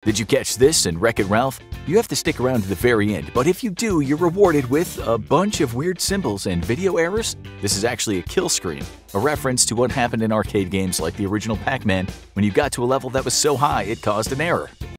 Did you catch this in Wreck-It Ralph? You have to stick around to the very end, but if you do, you're rewarded with a bunch of weird symbols and video errors. This is actually a kill screen, a reference to what happened in arcade games like the original Pac-Man when you got to a level that was so high it caused an error.